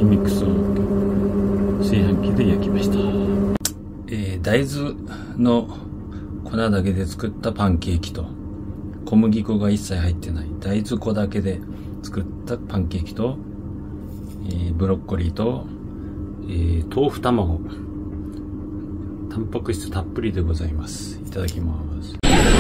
キミックスを炊飯器で焼きました。大豆の粉だけで作ったパンケーキと、小麦粉が一切入ってない大豆粉だけで作ったパンケーキと、ブロッコリーと、豆腐卵、タンパク質たっぷりでございます。いただきます。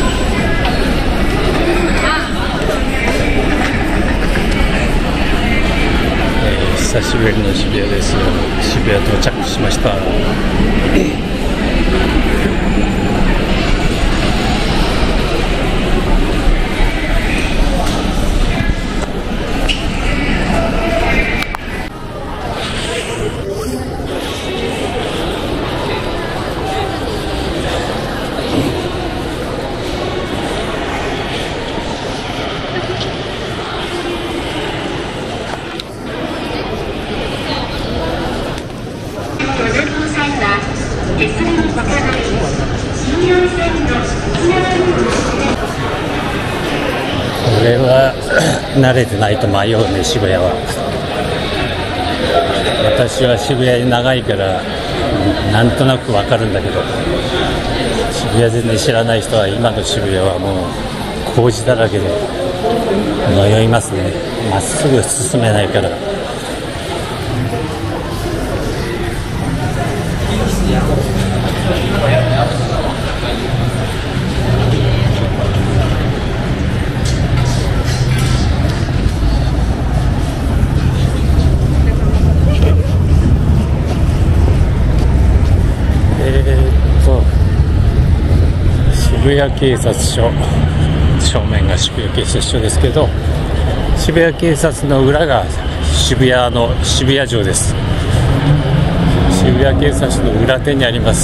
久しぶりの渋谷ですよ。渋谷到着しました。これは慣れてないと迷うね、渋谷は。私は渋谷に長いからなんとなくわかるんだけど、渋谷全然知らない人は今の渋谷はもう工事だらけで迷いますね。まっすぐ進めないから。渋谷警察署、正面が渋谷警察署ですけど、渋谷警察の裏が渋谷の渋谷城です。渋谷警察署の裏手にあります。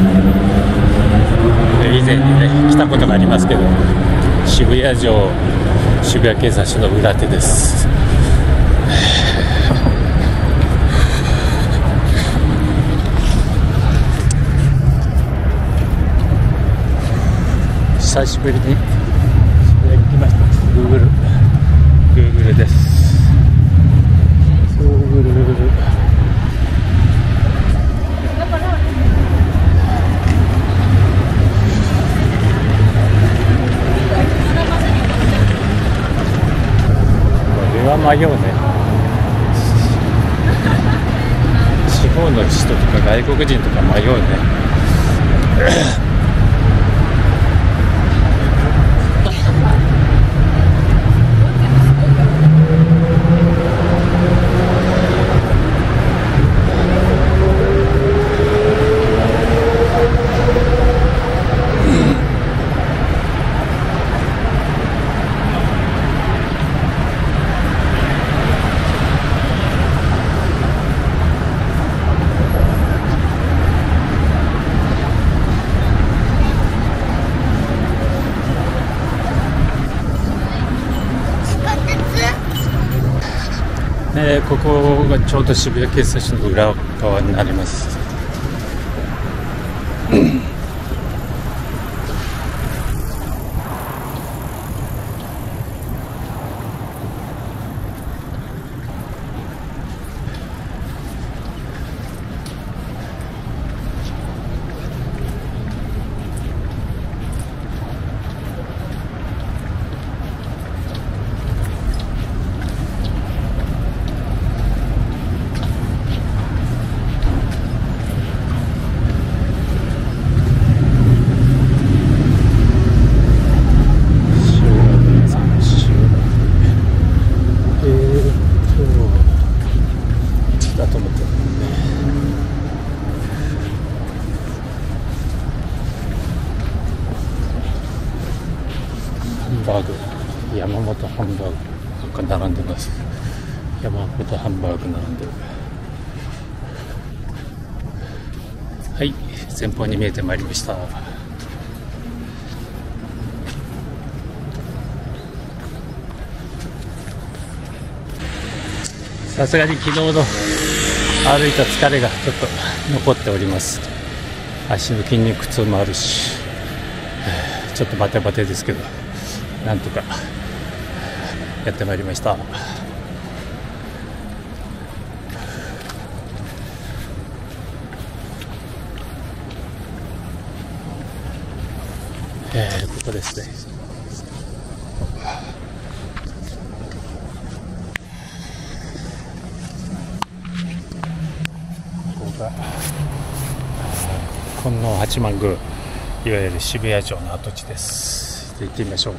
以前にね来たことがありますけど、渋谷城、渋谷警察署の裏手です。久しぶりに渋谷に来ました。Google です。Google。これは迷うね。地方の人とか外国人とか迷うね。ここがちょうど渋谷警察署の裏側になります。山本ハンバーグが並んでます。山本ハンバーグ並んでる。はい、前方に見えてまいりました。さすがに昨日の歩いた疲れがちょっと残っております。足の筋肉痛もあるし、ちょっとバテバテですけど、なんとかやってまいりました。 ここですね。ここが金王八幡宮、いわゆる渋谷城の跡地です。行ってみましょう。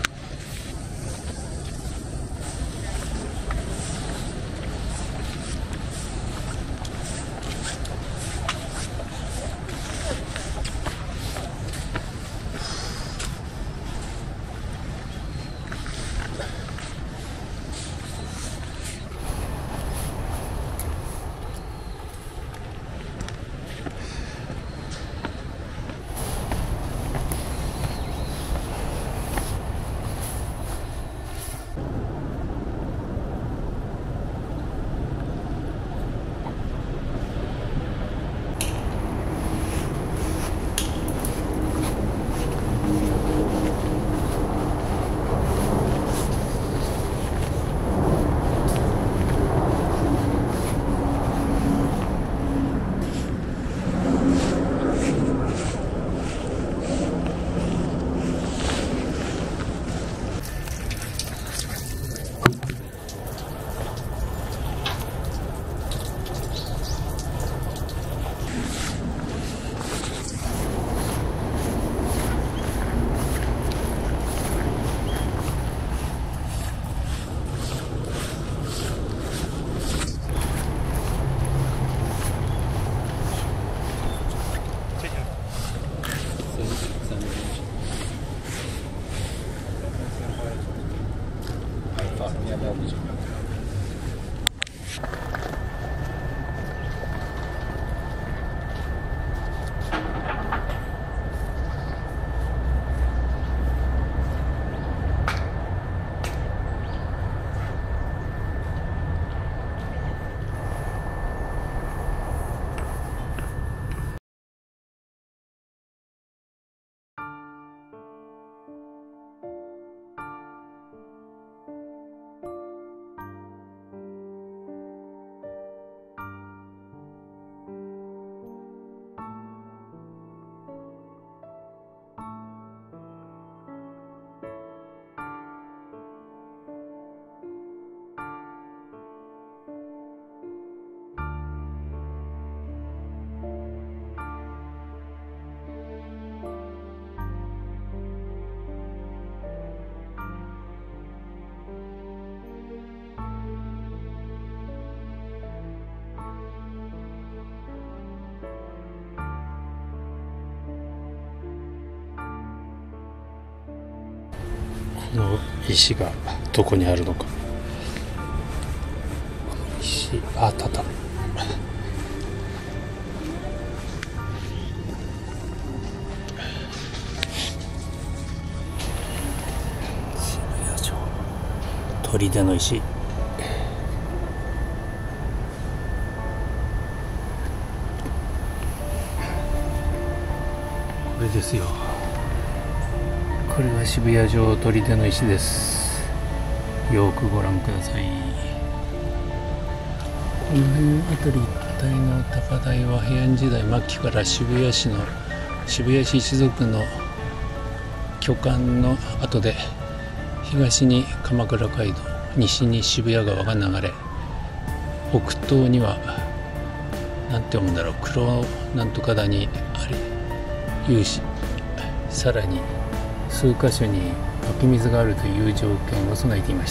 この石がどこにあるのか。石、あったあった。渋谷城砦の石。これですよ。これが渋谷城砦の石です。よくご覧ください。この辺辺り一帯の高台は平安時代末期から渋谷市一族の居館の後で、東に鎌倉街道、西に渋谷川が流れ、北東にはなんて読むんだろう、黒なんとか谷あり有し、さらに数箇所に湧き水があるという条件を備えていました。